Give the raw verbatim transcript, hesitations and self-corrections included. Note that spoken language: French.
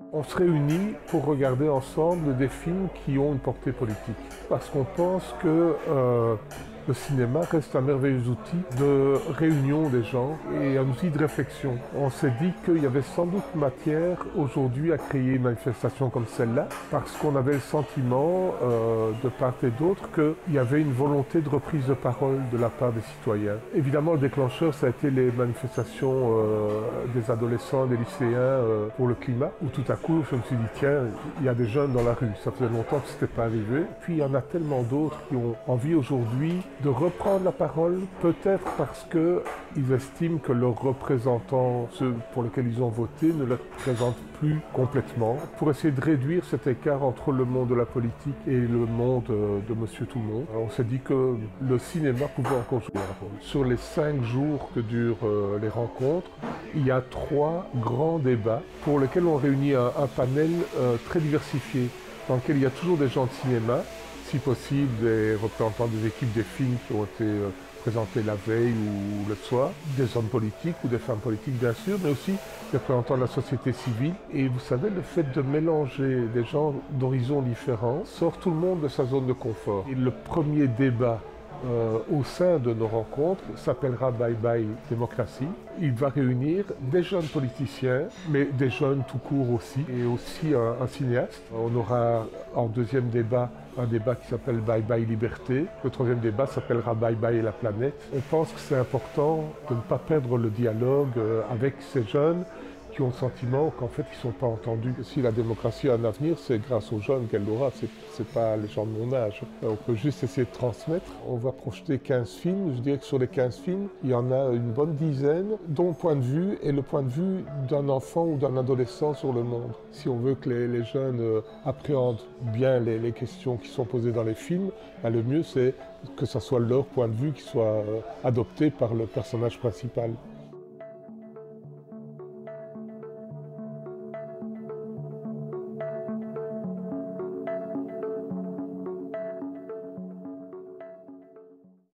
On se réunit pour regarder ensemble des films qui ont une portée politique. Parce qu'on pense que euh, le cinéma reste un merveilleux outil de réunion des gens et un outil de réflexion. On s'est dit qu'il y avait sans doute matière aujourd'hui à créer une manifestation comme celle-là, parce qu'on avait le sentiment, euh, de part et d'autre, qu'il y avait une volonté de reprise de parole de la part des citoyens. Évidemment, le déclencheur, ça a été les manifestations euh, des adolescents, des lycéens euh, pour le climat, où tout à coup, je me suis dit, tiens, il y a des jeunes dans la rue. Ça faisait longtemps que ce n'était pas arrivé. Puis, il y en a tellement d'autres qui ont envie aujourd'hui de reprendre la parole, peut-être parce qu'ils estiment que leurs représentants, ceux pour lesquels ils ont voté, ne les représentent plus complètement, pour essayer de réduire cet écart entre le monde de la politique et le monde de Monsieur Tout-le-Monde. On s'est dit que le cinéma pouvait encore jouer un rôle. Sur les cinq jours que durent euh, les rencontres, il y a trois grands débats pour lesquels on réunit un, un panel euh, très diversifié, dans lequel il y a toujours des gens de cinéma, si possible des représentants des équipes des films qui ont été euh, présentés la veille ou le soir, des hommes politiques ou des femmes politiques bien sûr, mais aussi des représentants de la société civile. Et vous savez, le fait de mélanger des gens d'horizons différents sort tout le monde de sa zone de confort. Et le premier débat Euh, au sein de nos rencontres s'appellera Bye Bye Démocratie. Il va réunir des jeunes politiciens, mais des jeunes tout court aussi, et aussi un, un cinéaste. On aura en deuxième débat un débat qui s'appelle Bye Bye Liberté. Le troisième débat s'appellera Bye Bye la planète. On pense que c'est important de ne pas perdre le dialogue euh, avec ces jeunes qui ont le sentiment qu'en fait ils ne sont pas entendus. Si la démocratie a un avenir, c'est grâce aux jeunes qu'elle l'aura, c'est, c'est pas les gens de mon âge. On peut juste essayer de transmettre. On va projeter quinze films, je dirais que sur les quinze films, il y en a une bonne dizaine dont le point de vue est le point de vue d'un enfant ou d'un adolescent sur le monde. Si on veut que les, les jeunes euh, appréhendent bien les, les questions qui sont posées dans les films, ben le mieux c'est que ce soit leur point de vue qui soit euh, adopté par le personnage principal.